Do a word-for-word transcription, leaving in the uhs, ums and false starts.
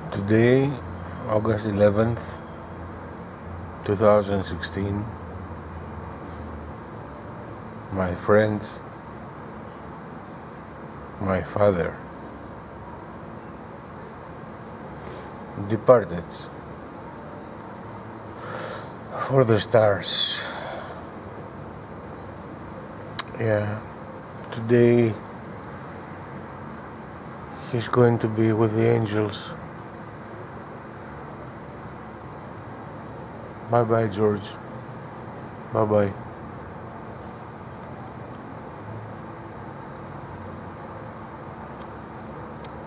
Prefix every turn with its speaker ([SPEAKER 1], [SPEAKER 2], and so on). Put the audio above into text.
[SPEAKER 1] Today, August eleventh, two thousand sixteen, my friends, my father departed for the stars. Yeah, today he's going to be with the angels. Bye bye, George. Bye bye.